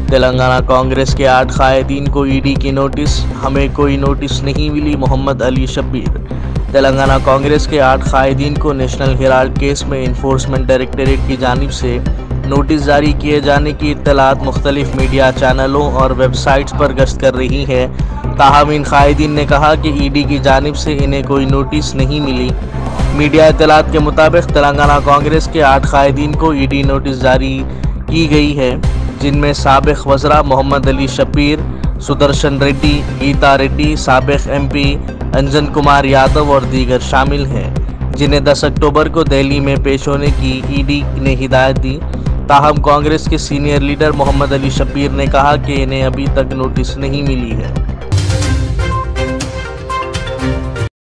तेलंगाना कांग्रेस के 8 कायदीन को ईडी की नोटिस, हमें कोई नोटिस नहीं मिली। मोहम्मद अली शब्बीर। तेलंगाना कांग्रेस के 8 कायदीन को नेशनल हेराल्ड केस में इन्फोर्समेंट डायरेक्टरेट की जानिब से नोटिस जारी किए जाने की इत्तलात मुख्तलिफ मीडिया चैनलों और वेबसाइट्स पर गश्त कर रही है। ताहम इन कायदीन ने कहा कि ईडी की जानिब से इन्हें कोई नोटिस नहीं मिली। मीडिया इत्तलात के मुताबिक तेलंगाना कांग्रेस के 8 कायदीन को ईडी नोटिस जारी की गई है, जिनमें साबिक वज़रा मोहम्मद अली शब्बीर, सुदर्शन रेड्डी, गीता रेड्डी, साबिक MP अंजन कुमार यादव और दीगर शामिल हैं, जिन्हें 10 अक्टूबर को दिल्ली में पेश होने की ईडी ने हिदायत दी। ताहम कांग्रेस के सीनियर लीडर मोहम्मद अली शब्बीर ने कहा कि इन्हें अभी तक नोटिस नहीं मिली है।